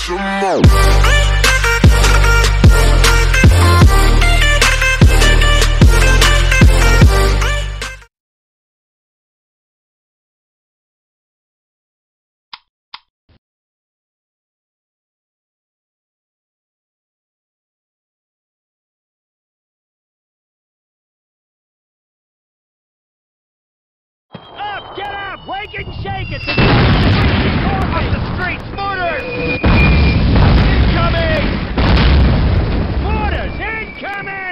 some more. Up! Get up! Wake and shake it! Up the streets! Mortars! Incoming! Mortars! Incoming!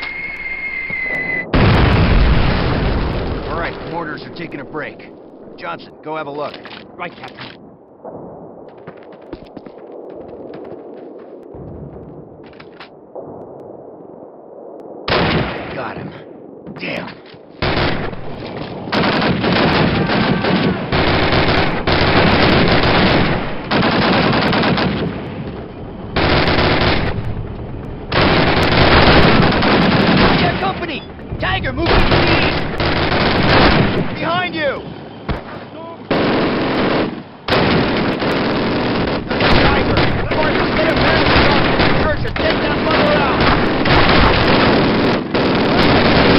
All right, mortars are taking a break. Johnson, go have a look. Right, Captain. Got him. Damn. Company! Tiger, move to the east! Behind you! Tiger! Marcus, get a man! Church, take that mother out!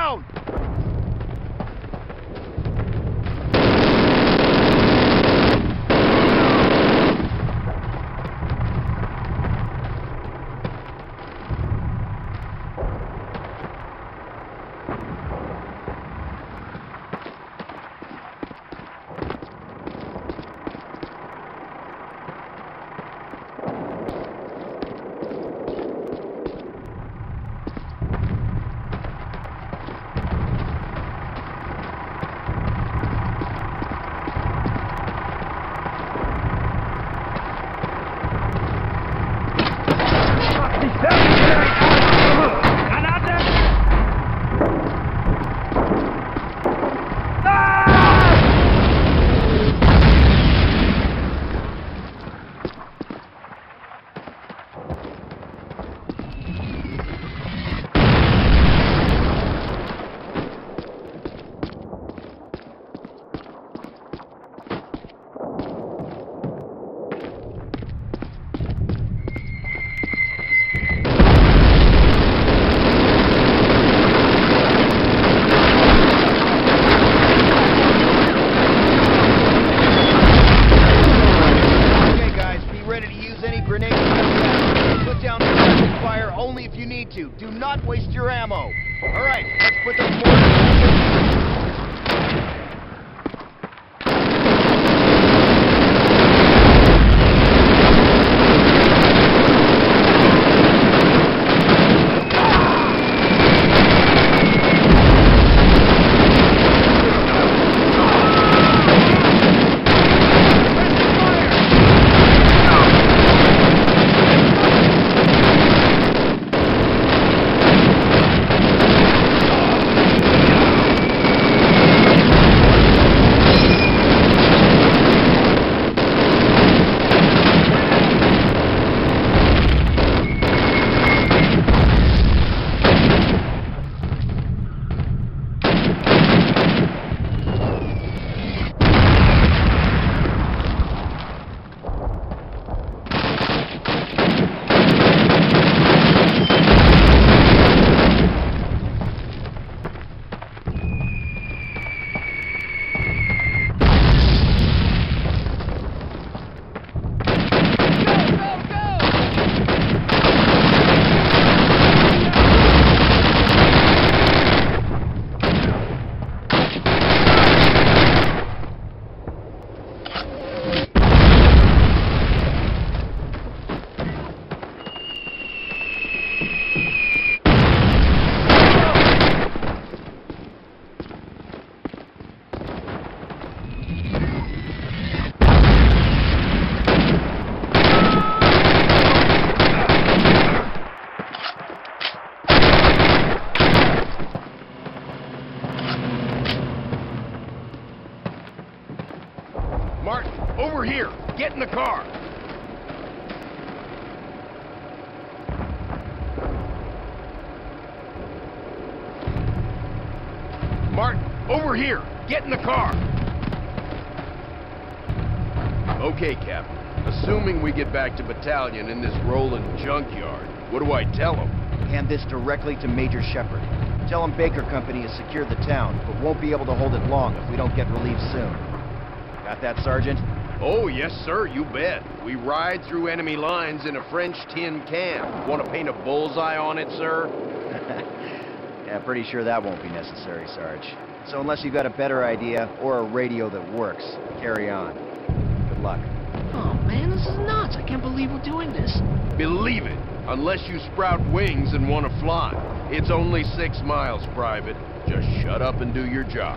down! Do not waste your ammo. All right, let's put those mortars back in. Martin, over here! Get in the car! Martin, over here! Get in the car! Okay, Captain. Assuming we get back to Battalion in this rolling junkyard, what do I tell them? Hand this directly to Major Shepard. Tell him Baker Company has secured the town, but won't be able to hold it long if we don't get relief soon. Got that, Sergeant? Oh, yes, sir, you bet. We ride through enemy lines in a French tin can. Want to paint a bullseye on it, sir? Yeah, pretty sure that won't be necessary, Sarge. So unless you've got a better idea, or a radio that works, carry on. Good luck. Oh, man, this is nuts. I can't believe we're doing this. Believe it, unless you sprout wings and want to fly. It's only 6 miles, Private. Just shut up and do your job.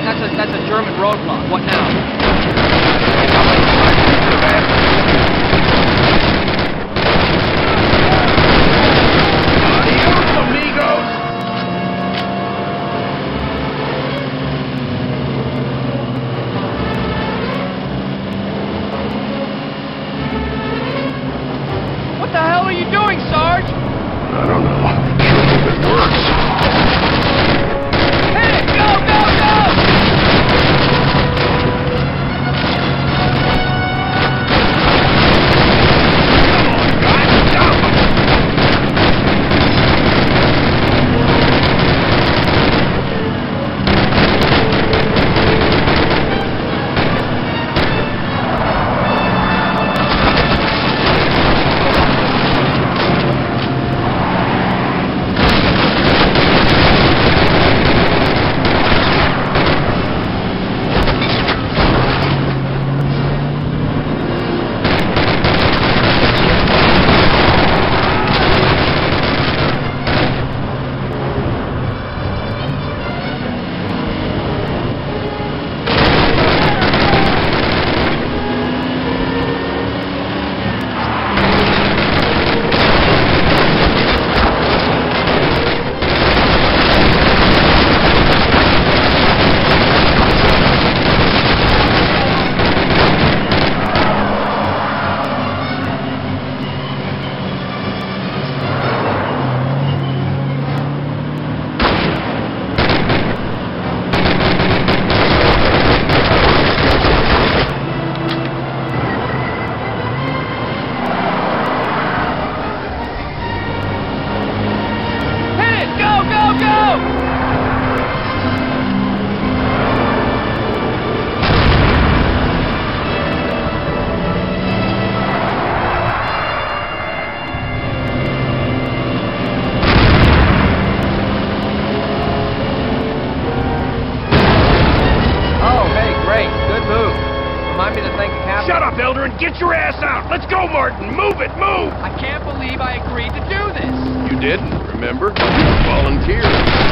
That's a German roadblock. What now? Adios, amigos! What the hell are you doing, Sarge? I don't know. Sure hope it works. Hit it! Go, go, go! Shut up, Elder, and get your ass out! Let's go, Martin! Move it, move! I can't believe I agreed to do this. You didn't, remember? You volunteered.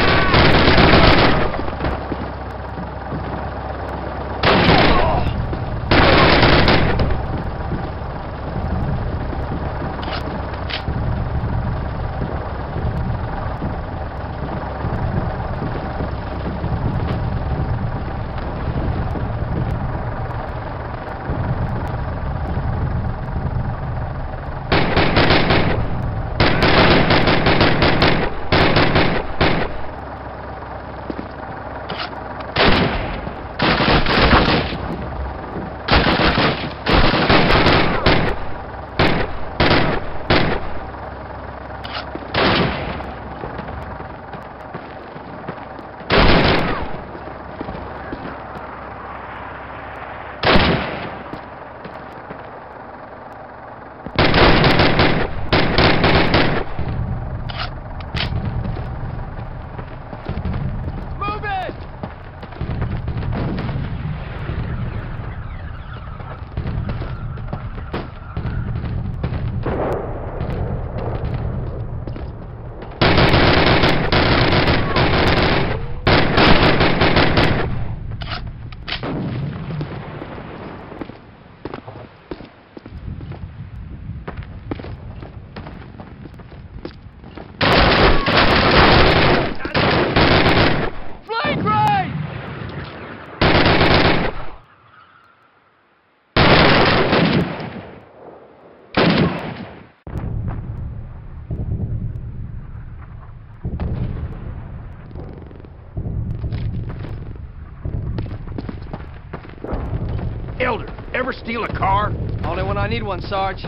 Elder, ever steal a car? Only when I need one, Sarge.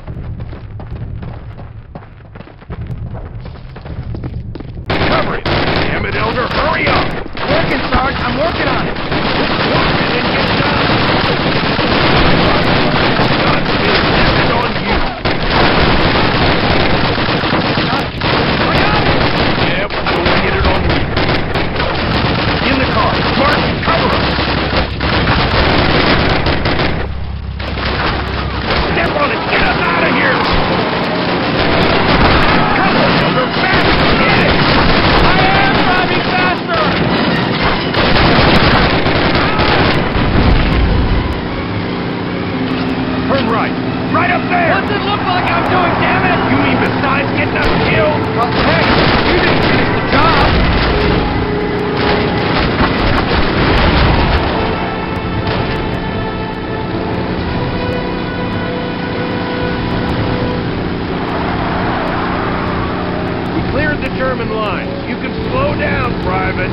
Cover it! Damn it, Elder, hurry up! Working, Sarge. I'm working on it. Walk it and get done! God, this is on you! I got it! Yep, don't get it on me. In the car. Martin, cover us! Step on it! Get us out of here! Private.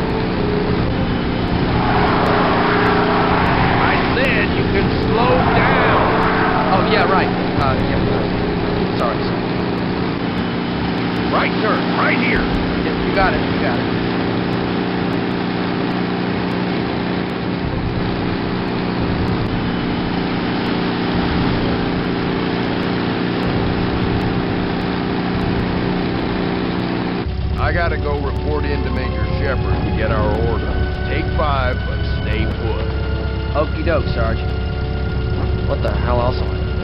I said you can slow down. Oh, yeah, right. Yeah. Sorry. Right turn, right here. Yeah, you got it, you got it. I gotta go report in to Major Shepard to get our order. Take 5, but stay put. Okie doke, Sarge. What the hell else am I doing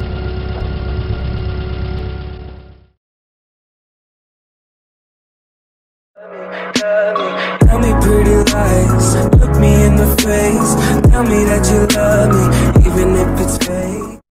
there? Tell me pretty lies, look me in the face. Tell me that you love me, even if it's fake.